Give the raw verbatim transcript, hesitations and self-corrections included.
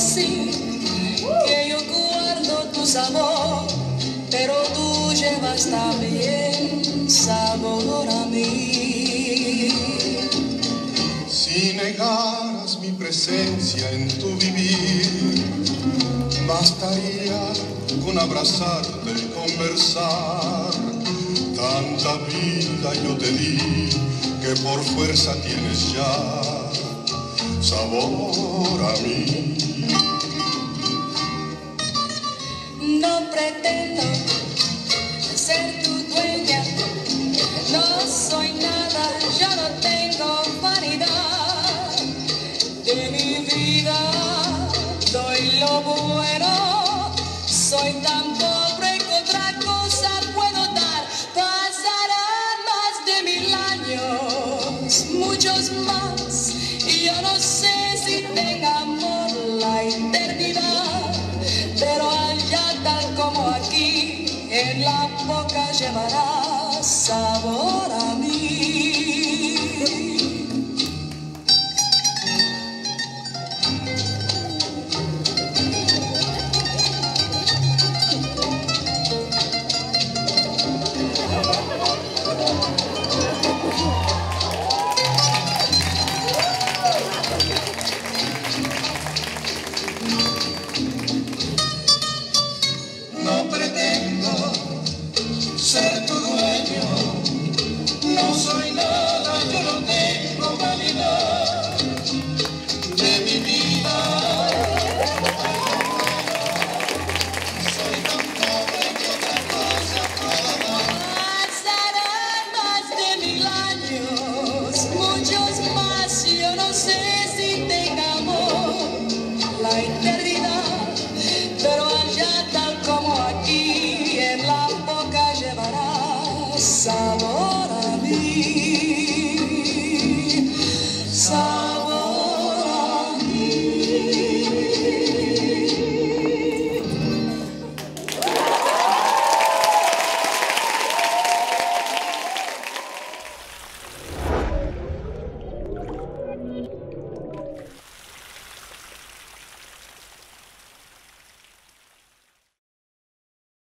sí, que yo guardo tu sabor, pero tú llevas también sabor a mí. Si negaras mi presencia en tu vivir, bastaría con abrazarte y conversar. Tanta vida yo te di que por fuerza tienes ya sabor a mí. No pretendo ser tu dueña, no soy nada, yo no tengo vanidad. De mi vida doy lo bueno, soy tan pobre que otra cosa puedo dar. Pasarán más de mil años, muchos más, y yo no sé si tenga amor la eternidad, pero allá tal como aquí, en la boca llevará sabor a mí.